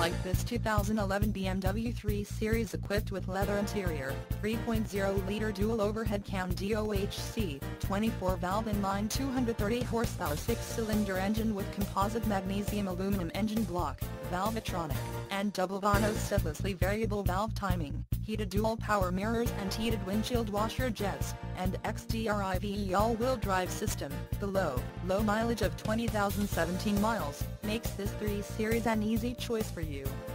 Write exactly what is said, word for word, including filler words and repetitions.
like this two thousand eleven B M W three Series equipped with leather interior, three point oh liter dual overhead cam D O H C, twenty-four valve inline two hundred thirty horsepower six-cylinder engine with composite magnesium aluminum engine block, Valvetronic, and double Vanos setlessly variable valve timing, heated dual power mirrors and heated windshield washer jets, and X D R I V E all-wheel drive system. The low, low mileage of twenty thousand seventeen miles makes this three Series an easy choice for you.